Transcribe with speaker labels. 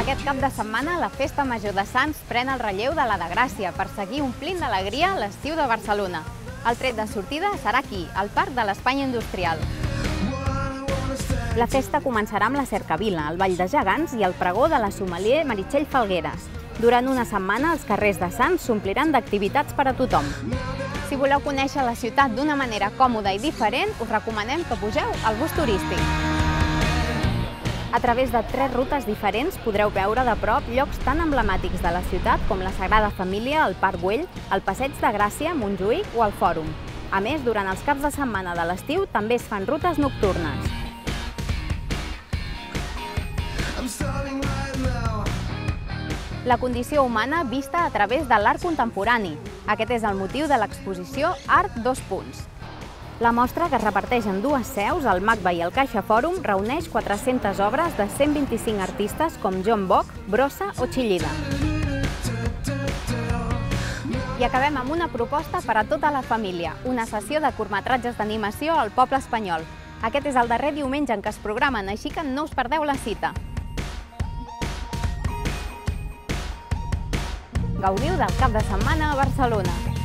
Speaker 1: Aquest cap de setmana, la Festa Major de Sants pren el relleu de la de Gràcia per seguir omplint d'alegria l'estiu de Barcelona. El tret de sortida serà aquí, al Parc de l'Espanya Industrial. La festa començarà amb la cercavila, el ball de gegants i el pregó de la sommelier Meritxell Falgueres. Durant una setmana, els carrers de Sants s'ompliran d'activitats per a tothom. Si voleu conèixer la ciutat d'una manera còmoda i diferent, us recomanem que pugeu al bus turístic. A través de 3 rutes diferents podreu veure de prop llocs tan emblemàtics de la ciutat com la Sagrada Família, el Parc Güell, el Passeig de Gràcia, Montjuïc o el Fòrum. A més, durant els caps de setmana de l'estiu també es fan rutes nocturnes. La condició humana vista a través de l'art contemporani. Aquest és el motiu de l'exposició Art 2 Punts. La mostra, que es reparteix en 2 seus, el MACBA i el Caixa Fòrum, reuneix 400 obres de 125 artistes com John Bock, Brossa o Chillida. I acabem amb una proposta per a tota la família, una sessió de curtmetratges d'animació al poble espanyol. Aquest és el darrer diumenge en què es programen, així que no us perdeu la cita. Gaudiu del cap de setmana a Barcelona!